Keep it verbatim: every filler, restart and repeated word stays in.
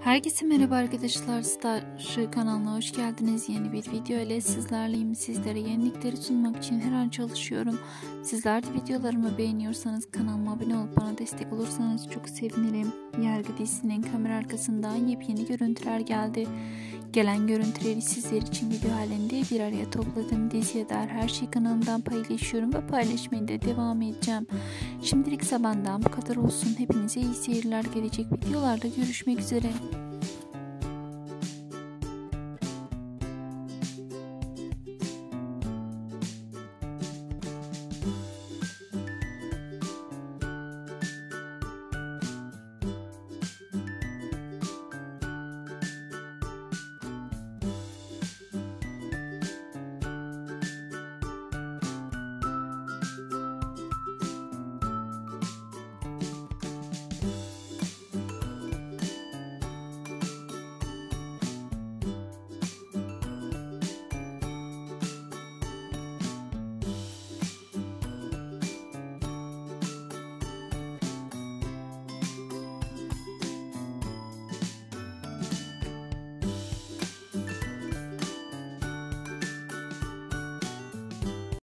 Herkese merhaba arkadaşlar, Star kanalına hoş geldiniz. Yeni bir video ile sizlerleyim. Sizlere yenilikleri sunmak için her an çalışıyorum. Sizler de videolarımı beğeniyorsanız kanalıma abone olup bana destek olursanız çok sevinirim. Yargı dizisinin kamera arkasından yepyeni görüntüler geldi. Gelen görüntüleri sizler için video halinde bir araya topladım. Diziye dair her şeyi kanalımdan paylaşıyorum ve paylaşmaya da devam edeceğim. Şimdilik benden bu kadar olsun. Hepinize iyi seyirler. Gelecek videolarda görüşmek üzere.